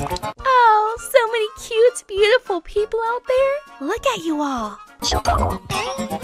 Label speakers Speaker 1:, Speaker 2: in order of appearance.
Speaker 1: Oh, so many cute, beautiful people out there. Look at you all.